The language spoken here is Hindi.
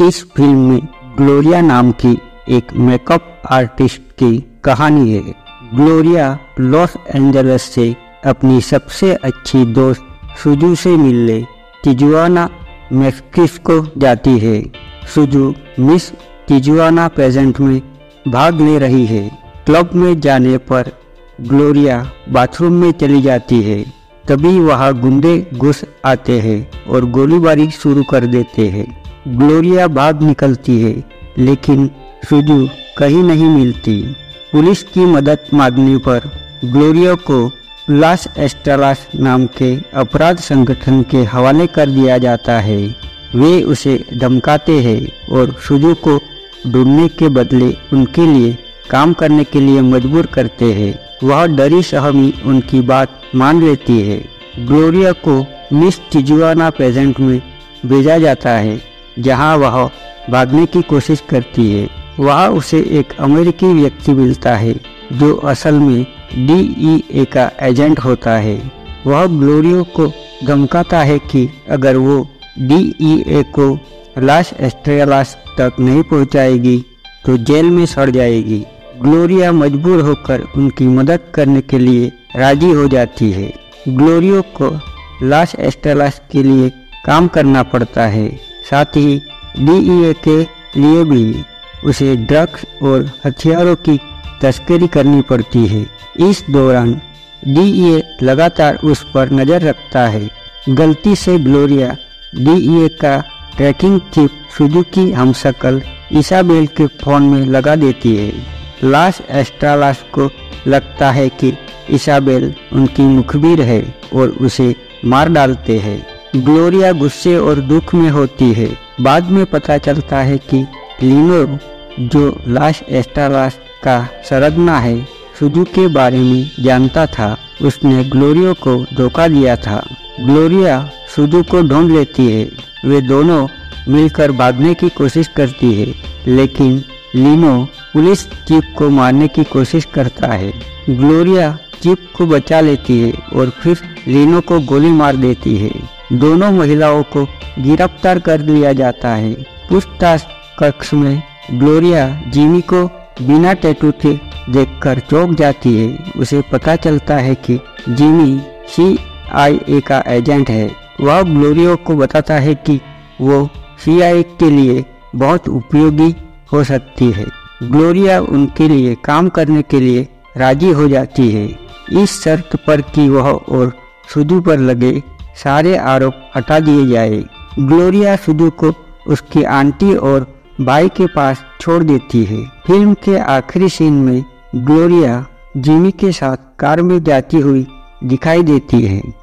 इस फिल्म में ग्लोरिया नाम की एक मेकअप आर्टिस्ट की कहानी है। ग्लोरिया लॉस एंजल्स से अपनी सबसे अच्छी दोस्त सुजू से मिलने टिजुआना मेक्सिको जाती है। सुजू मिस टिजुआना पेजेंट में भाग ले रही है। क्लब में जाने पर ग्लोरिया बाथरूम में चली जाती है। तभी वहां गुंडे घुस आते हैं और गोलीबारी शुरू कर देते हैं। ग्लोरिया भाग निकलती है, लेकिन सुजू कहीं नहीं मिलती। पुलिस की मदद मांगने पर ग्लोरिया को लॉस एस्ट्रालास नाम के अपराध संगठन के हवाले कर दिया जाता है। वे उसे धमकाते हैं और सुजू को ढूंढने के बदले उनके लिए काम करने के लिए मजबूर करते हैं। वह डरी सहमी उनकी बात मान लेती है। ग्लोरिया को मिस टिजुआना पेजेंट में भेजा जाता है, जहां वह भागने की कोशिश करती है। वहां उसे एक अमेरिकी व्यक्ति मिलता है जो असल में DEA का एजेंट होता है। वह ग्लोरिया को धमकाता है कि अगर वो DEA को लॉस एस्ट्रालास तक नहीं पहुंचाएगी तो जेल में सड़ जाएगी। ग्लोरिया मजबूर होकर उनकी मदद करने के लिए राजी हो जाती है। ग्लोरिया को लॉस एस्ट्रालास के लिए काम करना पड़ता है, साथ ही DEA के लिए भी उसे ड्रग्स और हथियारों की तस्करी करनी पड़ती है। इस दौरान DEA लगातार उस पर नज़र रखता है। गलती से ग्लोरिया DEA का ट्रैकिंग चिप सुजू की हमशक्ल इसाबेल के फोन में लगा देती है। लॉस एस्ट्रालास को लगता है कि इसाबेल उनकी मुखबिर है और उसे मार डालते हैं। ग्लोरिया गुस्से और दुख में होती है। बाद में पता चलता है कि लीनो, जो लॉस एस्ट्रालास का सरगना है, सुजू के बारे में जानता था। उसने ग्लोरिया को धोखा दिया था। ग्लोरिया सुजू को ढूंढ लेती है। वे दोनों मिलकर भागने की कोशिश करती है, लेकिन लीनो पुलिस चीफ को मारने की कोशिश करता है। ग्लोरिया चीफ को बचा लेती है और फिर लीनो को गोली मार देती है। दोनों महिलाओं को गिरफ्तार कर लिया जाता है। पूछताछ कक्ष में ग्लोरिया जिमी को बिना टैटू के देखकर चौंक जाती है। उसे पता चलता है कि जिमी CIA का एजेंट है। वह ग्लोरिया को बताता है कि वो CIA के लिए बहुत उपयोगी हो सकती है। ग्लोरिया उनके लिए काम करने के लिए राजी हो जाती है, इस शर्त पर कि वह और सुजू पर लगे सारे आरोप हटा दिए जाए। ग्लोरिया सुजू को उसकी आंटी और भाई के पास छोड़ देती है। फिल्म के आखिरी सीन में ग्लोरिया जिमी के साथ कार में जाती हुई दिखाई देती है।